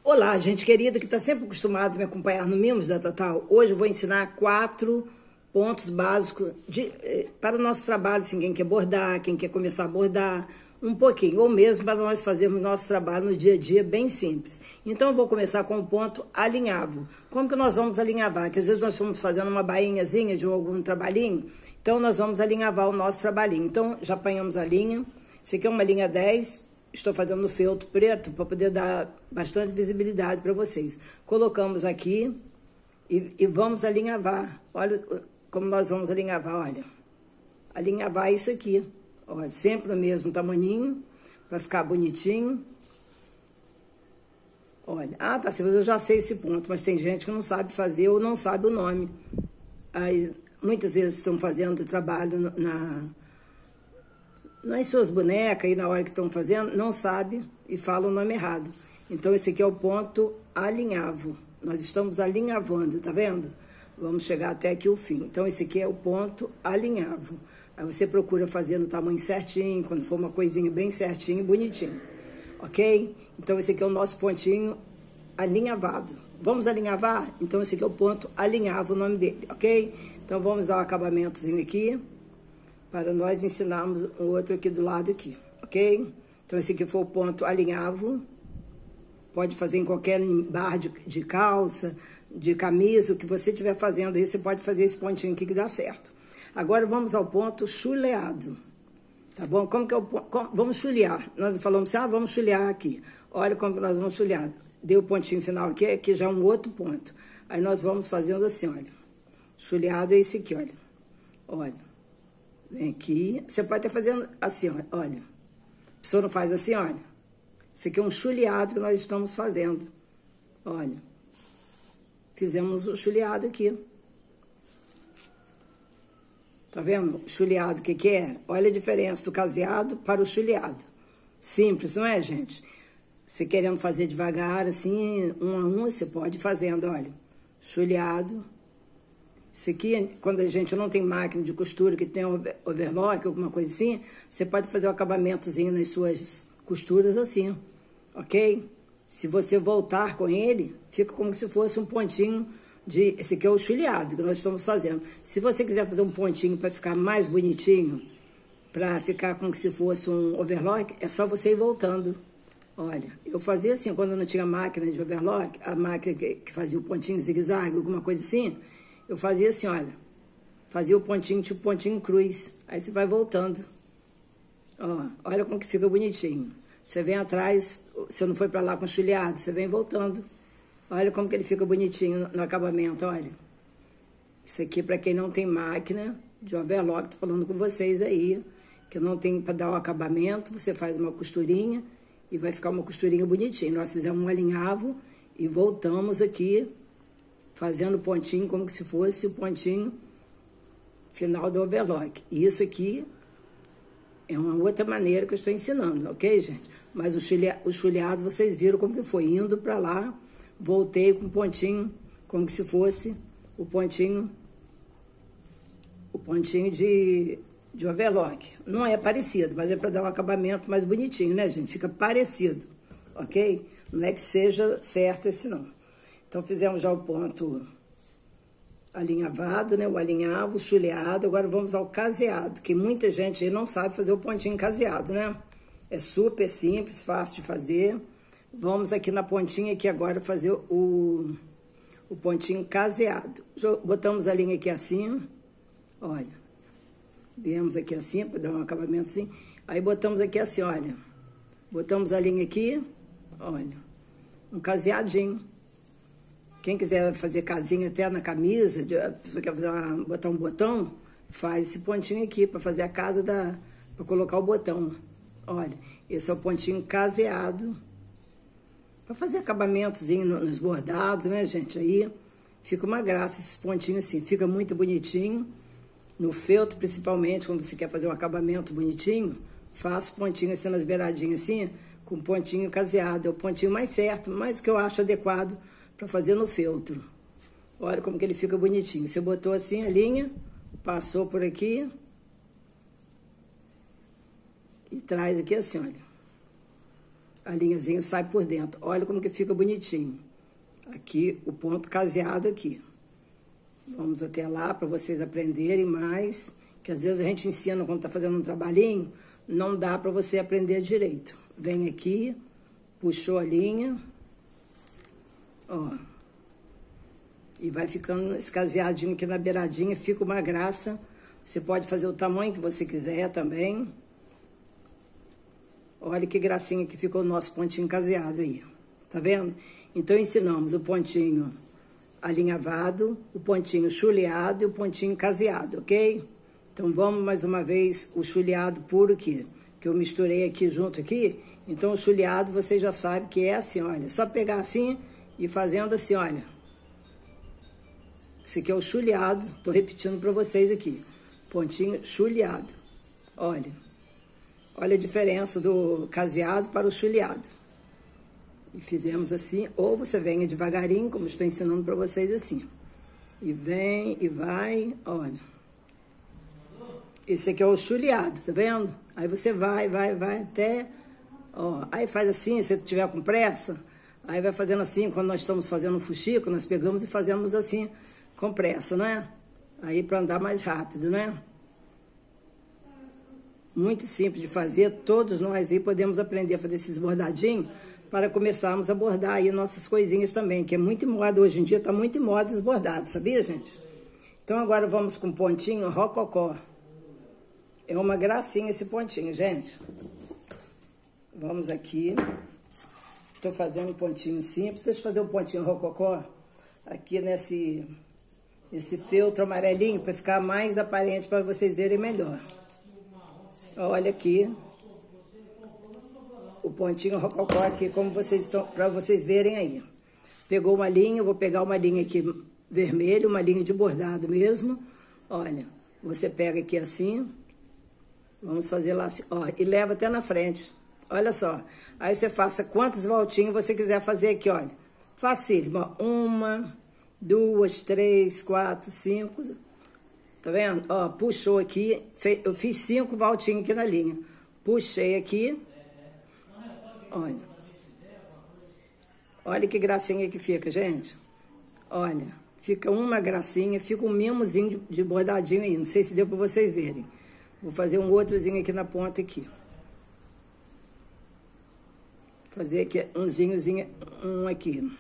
Olá, gente querida que está sempre acostumado a me acompanhar no Mimos da Tatá. Hoje eu vou ensinar 4 pontos básicos para o nosso trabalho, assim, quem quer bordar, quem quer começar a bordar, um pouquinho, ou mesmo para nós fazermos nosso trabalho no dia a dia bem simples. Então eu vou começar com o ponto alinhavo. Como que nós vamos alinhavar? Porque às vezes nós estamos fazendo uma bainhazinha de algum trabalhinho, então nós vamos alinhavar o nosso trabalhinho. Então já apanhamos a linha, isso aqui é uma linha 10, estou fazendo no feltro preto para poder dar bastante visibilidade para vocês. Colocamos aqui e vamos alinhavar. Olha como nós vamos alinhavar, olha. Alinhavar isso aqui. Olha, sempre o mesmo tamaninho, para ficar bonitinho. Olha, tá, eu já sei esse ponto, mas tem gente que não sabe fazer ou não sabe o nome. Aí, muitas vezes estão fazendo trabalho nas suas bonecas, e na hora que estão fazendo, não sabe e fala o nome errado. Então, esse aqui é o ponto alinhavo. Nós estamos alinhavando, tá vendo? Vamos chegar até aqui o fim. Então, esse aqui é o ponto alinhavo. Aí você procura fazer no tamanho certinho, quando for uma coisinha bem certinho e bonitinho. Ok? Então, esse aqui é o nosso pontinho alinhavado. Vamos alinhavar? Então, esse aqui é o ponto alinhavo, o nome dele, ok? Então, vamos dar um acabamentozinho aqui, para nós ensinarmos o outro aqui do lado aqui, ok? Então, esse aqui foi o ponto alinhavo. Pode fazer em qualquer barra de calça, de camisa, o que você estiver fazendo aí, você pode fazer esse pontinho aqui que dá certo. Agora, vamos ao ponto chuleado, tá bom? Como que é o ponto? Vamos chulear. Nós falamos assim, vamos chulear aqui. Olha como que nós vamos chulear. Deu o pontinho final aqui, aqui já é um outro ponto. Aí, nós vamos fazendo assim, olha. Chuleado é esse aqui, olha. Olha. Vem aqui. Você pode estar fazendo assim, olha. A pessoa não faz assim, olha. Isso aqui é um chuleado que nós estamos fazendo. Olha. Fizemos o chuleado aqui. Tá vendo? Chuleado, o que que é? Olha a diferença do caseado para o chuleado. Simples, não é, gente? Se querendo fazer devagar, assim, um a um, você pode ir fazendo, olha. Chuleado. Isso aqui, quando a gente não tem máquina de costura, que tem overlock, alguma coisa assim, você pode fazer o acabamentozinho nas suas costuras assim, ok? Se você voltar com ele, fica como se fosse um pontinho de... Esse aqui é o chuleado que nós estamos fazendo. Se você quiser fazer um pontinho para ficar mais bonitinho, para ficar como se fosse um overlock, é só você ir voltando. Olha, eu fazia assim, quando eu não tinha máquina de overlock, a máquina que fazia o pontinho zigue-zague, alguma coisa assim, eu fazia assim, olha, fazia o pontinho, tipo pontinho cruz. Aí você vai voltando. Ó, olha como que fica bonitinho. Você vem atrás, você não foi pra lá com chuleado, você vem voltando. Olha como que ele fica bonitinho no acabamento, olha. Isso aqui para quem não tem máquina de overlock, tô falando com vocês aí, que não tem para dar o acabamento, você faz uma costurinha e vai ficar uma costurinha bonitinha. Nós fizemos um alinhavo e voltamos aqui, fazendo pontinho como se fosse o pontinho final do overlock. E isso aqui é uma outra maneira que eu estou ensinando, ok, gente? Mas o chuleado, vocês viram como que foi. Indo para lá, voltei com pontinho, como se fosse o pontinho de overlock. Não é parecido, mas é para dar um acabamento mais bonitinho, né, gente? Fica parecido, ok? Não é que seja certo esse não. Então, fizemos já o ponto alinhavado, né? O alinhavo, o chuleado. Agora, vamos ao caseado, que muita gente aí não sabe fazer o pontinho caseado, né? É super simples, fácil de fazer. Vamos aqui na pontinha aqui agora fazer o pontinho caseado. Botamos a linha aqui assim, olha. Viemos aqui assim, para dar um acabamento assim. Aí, botamos aqui assim, olha. Botamos a linha aqui, olha. Um caseadinho. Quem quiser fazer casinha até na camisa, a pessoa quer fazer botar um botão, faz esse pontinho aqui para fazer a casa para colocar o botão. Olha, esse é o pontinho caseado. Para fazer acabamentozinho nos bordados, né, gente? Aí fica uma graça esses pontinhos assim, fica muito bonitinho. No feltro, principalmente, quando você quer fazer um acabamento bonitinho, faço pontinho assim nas beiradinhas assim, com pontinho caseado. É o pontinho mais certo, mas que eu acho adequado para fazer no feltro. Olha como que ele fica bonitinho. Você botou assim a linha, passou por aqui e traz aqui assim, olha. a linhazinha sai por dentro. Olha como que fica bonitinho. Aqui, o ponto caseado aqui. Vamos até lá para vocês aprenderem mais, que às vezes a gente ensina quando tá fazendo um trabalhinho, não dá para você aprender direito. Vem aqui, puxou a linha, ó, e vai ficando escaseadinho aqui na beiradinha, fica uma graça. Você pode fazer o tamanho que você quiser também. Olha que gracinha que ficou o nosso pontinho caseado aí, tá vendo? Então, ensinamos o pontinho alinhavado, o pontinho chuleado e o pontinho caseado, ok? Então, vamos mais uma vez o chuleado puro aqui, que eu misturei aqui junto aqui. Então, o chuleado, você já sabe que é assim, olha, só pegar assim e fazendo assim, olha. Esse aqui é o chuleado, tô repetindo para vocês aqui. Pontinho chuleado, olha. Olha a diferença do caseado para o chuleado. E fizemos assim, ou você venha devagarinho, como estou ensinando para vocês assim. E vem e vai, olha. Esse aqui é o chuleado, tá vendo? Aí você vai até, ó. Aí faz assim, se você tiver com pressa, aí vai fazendo assim, quando nós estamos fazendo um fuxico, nós pegamos e fazemos assim, com pressa, né? Aí para andar mais rápido, né? Muito simples de fazer, todos nós aí podemos aprender a fazer esses bordadinhos para começarmos a bordar aí nossas coisinhas também, que é muito em moda, hoje em dia tá muito em moda os bordados, sabia, gente? Então agora vamos com pontinho rococó. É uma gracinha esse pontinho, gente. Vamos aqui. Tô fazendo um pontinho simples, deixa eu fazer um pontinho rococó aqui nesse feltro amarelinho para ficar mais aparente para vocês verem melhor. Olha aqui, o pontinho rococó aqui, como vocês estão, para vocês verem aí. Pegou uma linha, eu vou pegar uma linha aqui vermelha, uma linha de bordado mesmo. Olha, você pega aqui assim, vamos fazer lá assim, ó, e leva até na frente. Olha só, aí você faça quantos voltinhos você quiser fazer aqui, olha. Facílimo, ó, 1, 2, 3, 4, 5... Tá vendo? Ó, puxou aqui, eu fiz 5 voltinhas aqui na linha. Puxei aqui. Olha. Olha que gracinha que fica, gente. Olha, fica uma gracinha, fica um mimozinho de bordadinho aí. Não sei se deu para vocês verem. Vou fazer um outrozinho aqui na ponta aqui. Fazer aqui um aqui.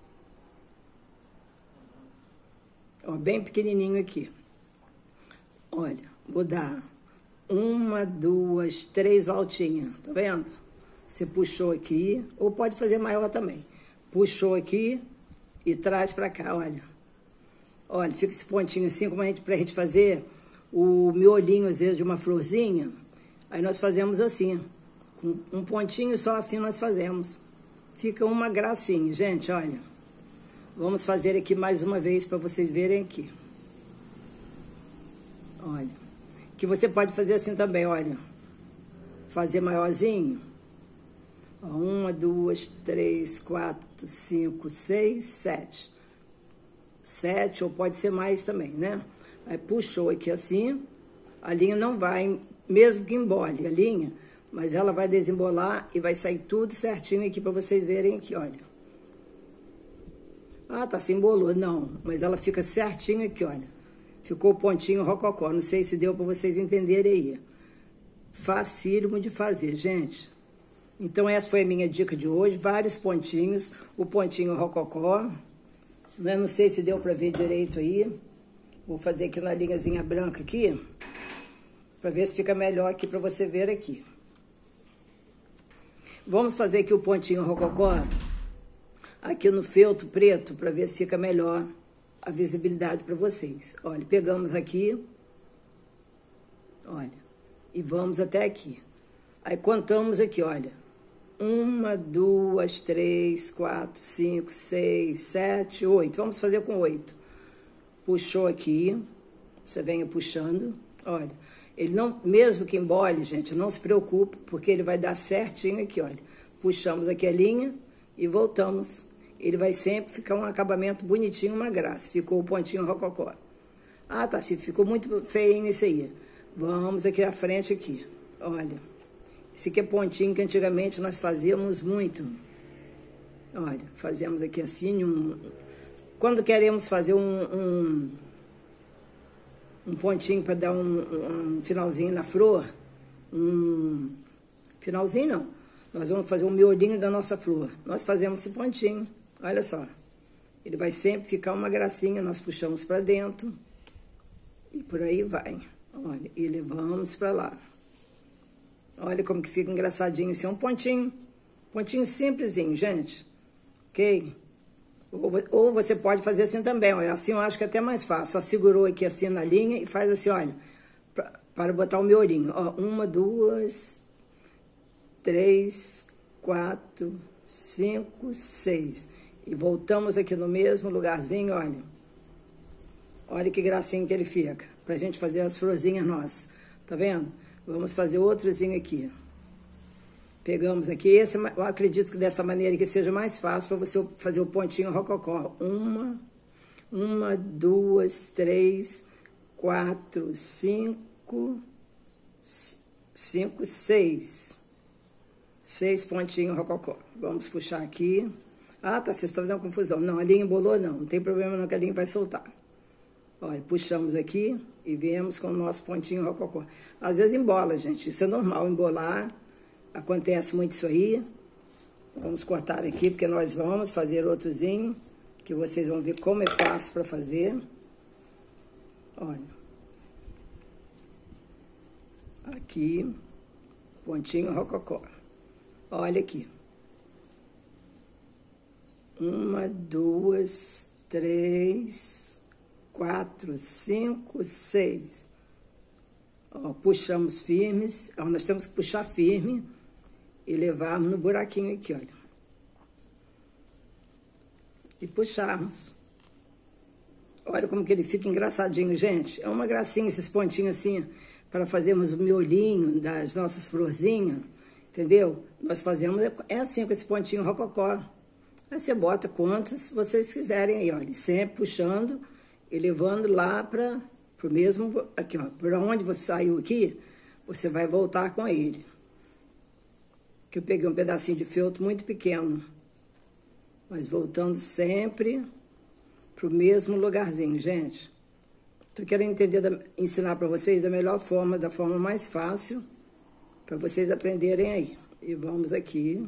Ó, bem pequenininho aqui. Olha, vou dar 1, 2, 3 voltinhas, tá vendo? Você puxou aqui, ou pode fazer maior também. Puxou aqui e traz pra cá, olha. Olha, fica esse pontinho assim, como pra gente fazer o miolinho, às vezes, de uma florzinha. Aí nós fazemos assim, com um pontinho só assim nós fazemos. Fica uma gracinha, gente, olha. Vamos fazer aqui mais uma vez para vocês verem aqui. Olha, que você pode fazer assim também, olha. Fazer maiorzinho. Ó, 1, 2, 3, 4, 5, 6, 7. 7, ou pode ser mais também, né? Aí puxou aqui assim. A linha não vai, mesmo que embole a linha, mas ela vai desembolar e vai sair tudo certinho aqui para vocês verem aqui, olha. Ah, tá, se embolou. Não, mas ela fica certinho aqui, olha. Ficou o pontinho rococó. Não sei se deu para vocês entenderem aí. Facílimo de fazer, gente. Então, essa foi a minha dica de hoje. Vários pontinhos. O pontinho rococó. Não sei se deu para ver direito aí. Vou fazer aqui na linhazinha branca aqui. Para ver se fica melhor aqui para você ver aqui. Vamos fazer aqui o pontinho rococó. Aqui no feltro preto, para ver se fica melhor a visibilidade para vocês. Olha, pegamos aqui, olha, e vamos até aqui. Aí contamos aqui, olha, 1, 2, 3, 4, 5, 6, 7, 8. Vamos fazer com 8. Puxou aqui, você venha puxando, olha. Ele não, mesmo que embole, gente, não se preocupe, porque ele vai dar certinho aqui, olha. Puxamos aqui a linha e voltamos. Ele vai sempre ficar um acabamento bonitinho, uma graça. Ficou o pontinho rococó. Ah, tá, se ficou muito feio isso aí. Vamos aqui à frente aqui. Olha, Esse aqui é pontinho que antigamente nós fazíamos muito. Olha, fazemos aqui assim, quando queremos fazer um pontinho para dar um finalzinho na flor, finalzinho não, nós vamos fazer um miolinho da nossa flor. Nós fazemos esse pontinho, olha só. Ele vai sempre ficar uma gracinha, nós puxamos para dentro e por aí vai. Olha, e levamos para lá. Olha como que fica engraçadinho. Esse é um pontinho simplesinho, gente. Ok? Ou você pode fazer assim também, olha. Assim eu acho que é até mais fácil. Só segurou aqui assim na linha e faz assim, olha. Para botar o miolinho. Ó, 1, 2, 3, 4, 5, 6. E voltamos aqui no mesmo lugarzinho, olha. Olha que gracinha que ele fica. Pra gente fazer as florzinhas nossas. Tá vendo? Vamos fazer outrozinho aqui. Pegamos aqui. Esse, eu acredito que dessa maneira que seja mais fácil para você fazer o pontinho rococó. 1, 2, 3, 4, 5, 6. 6 pontinhos rococó. Vamos puxar aqui. Ah, tá, vocês estão fazendo confusão. Não, a linha embolou não. Não tem problema não que a linha vai soltar. Olha, puxamos aqui e viemos com o nosso pontinho rococó. Às vezes embola, gente. Isso é normal, embolar. Acontece muito isso aí. Vamos cortar aqui, porque nós vamos fazer outrozinho, que vocês vão ver como é fácil para fazer. Olha. Aqui, pontinho rococó. Olha aqui. 1, 2, 3, 4, 5, 6. Ó, puxamos firmes. Ó, nós temos que puxar firme e levarmos no buraquinho aqui, olha. E puxarmos. Olha como que ele fica engraçadinho, gente. É uma gracinha esses pontinhos assim, para fazermos o miolinho das nossas florzinhas, entendeu? Nós fazemos, é assim com esse pontinho rococó. Aí você bota quantos vocês quiserem aí, olha. Sempre puxando e levando lá para o mesmo, aqui, ó. Por onde você saiu aqui, você vai voltar com ele. Que eu peguei um pedacinho de feltro muito pequeno. Mas voltando sempre pro mesmo lugarzinho, gente. Tô querendo ensinar para vocês da melhor forma, da forma mais fácil, para vocês aprenderem aí. E vamos aqui.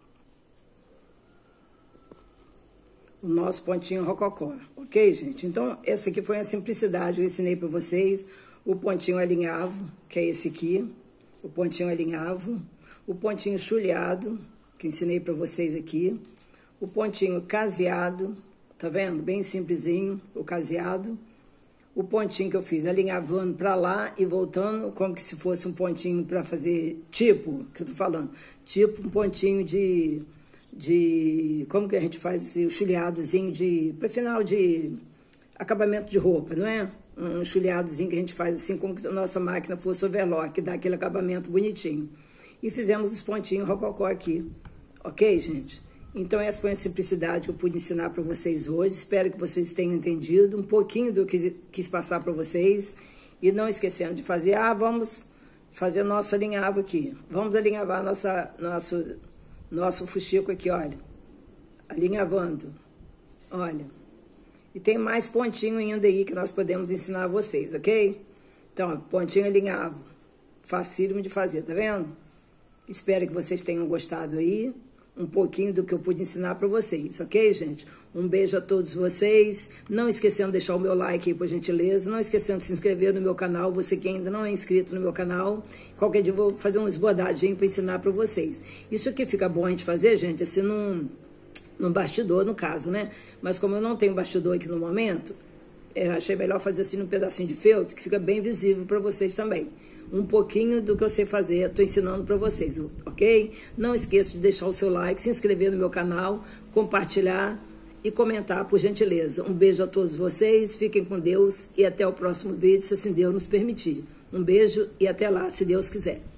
O nosso pontinho rococó, ok, gente? Então, essa aqui foi a simplicidade que eu ensinei para vocês. O pontinho alinhavo, que é esse aqui. O pontinho alinhavo. O pontinho chuleado, que eu ensinei para vocês aqui. O pontinho caseado, tá vendo? Bem simplesinho, o caseado. O pontinho que eu fiz alinhavando para lá e voltando, como que se fosse um pontinho para fazer tipo, que eu tô falando, tipo um pontinho de como que a gente faz esse chuleadozinho para final de acabamento de roupa, não é? Um chuleadozinho que a gente faz assim, como se a nossa máquina fosse overlock, que dá aquele acabamento bonitinho. E fizemos os pontinhos rococó aqui, ok, gente? Então essa foi a simplicidade que eu pude ensinar para vocês hoje. Espero que vocês tenham entendido um pouquinho do que quis passar para vocês. E não esquecendo de fazer, vamos fazer nosso alinhavo aqui. Vamos alinhavar nosso fuxico aqui, olha. Alinhavando, olha. E tem mais pontinho ainda aí que nós podemos ensinar a vocês, ok? Então, pontinho alinhavo. Facílimo de fazer, tá vendo? Espero que vocês tenham gostado aí. Um pouquinho do que eu pude ensinar para vocês, ok, gente? Um beijo a todos vocês. Não esquecendo de deixar o meu like aí, por gentileza. Não esquecendo de se inscrever no meu canal, você que ainda não é inscrito no meu canal. Qualquer dia eu vou fazer uns bordadinhos para ensinar para vocês. Isso aqui fica bom a gente fazer, gente, assim, num bastidor, no caso, né? Mas como eu não tenho bastidor aqui no momento, achei melhor fazer assim num pedacinho de feltro, que fica bem visível para vocês também. Um pouquinho do que eu sei fazer, estou ensinando para vocês, ok? Não esqueça de deixar o seu like, se inscrever no meu canal, compartilhar e comentar, por gentileza. Um beijo a todos vocês, fiquem com Deus e até o próximo vídeo, se assim Deus nos permitir. Um beijo e até lá, se Deus quiser.